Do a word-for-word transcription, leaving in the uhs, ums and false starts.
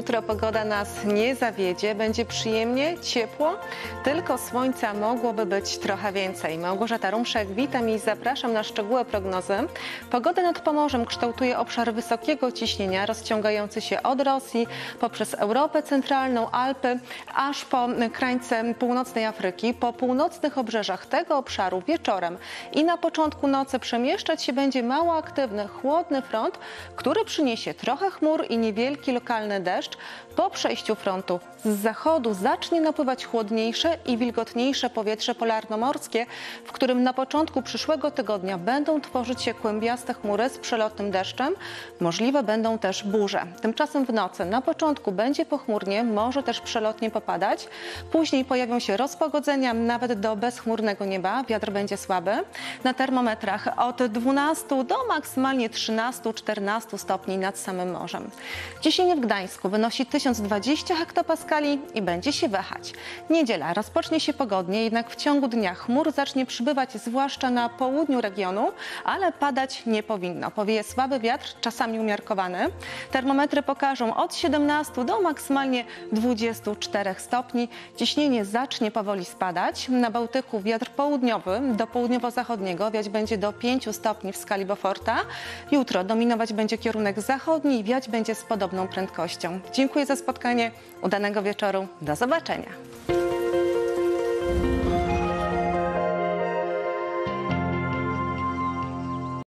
Jutro pogoda nas nie zawiedzie, będzie przyjemnie, ciepło, tylko słońca mogłoby być trochę więcej. Małgorzata Rumszek, witam i zapraszam na szczegóły prognozy. Pogodę nad Pomorzem kształtuje obszar wysokiego ciśnienia rozciągający się od Rosji poprzez Europę Centralną, Alpy, aż po krańce północnej Afryki. Po północnych obrzeżach tego obszaru wieczorem i na początku nocy przemieszczać się będzie mało aktywny, chłodny front, który przyniesie trochę chmur i niewielki lokalny deszcz. Po przejściu frontu z zachodu zacznie napływać chłodniejsze i wilgotniejsze powietrze polarnomorskie, w którym na początku przyszłego tygodnia będą tworzyć się kłębiaste chmury z przelotnym deszczem. Możliwe będą też burze. Tymczasem w nocy na początku będzie pochmurnie, może też przelotnie popadać. Później pojawią się rozpogodzenia, nawet do bezchmurnego nieba. Wiatr będzie słaby. Na termometrach od dwunastu do maksymalnie trzynastu czternastu stopni nad samym morzem. Ciśnienie w Gdańsku wynosi tysiąc dwadzieścia hektopaskali i będzie się wahać. Niedziela rozpocznie się pogodnie, jednak w ciągu dnia chmur zacznie przybywać, zwłaszcza na południu regionu, ale padać nie powinno. Powieje słaby wiatr, czasami umiarkowany. Termometry pokażą od siedemnastu do maksymalnie dwudziestu czterech stopni. Ciśnienie zacznie powoli spadać. Na Bałtyku wiatr południowy do południowo-zachodniego wiać będzie do pięciu stopni w skali Beauforta. Jutro dominować będzie kierunek zachodni i wiać będzie z podobną prędkością. Dziękuję za spotkanie. Udanego wieczoru. Do zobaczenia.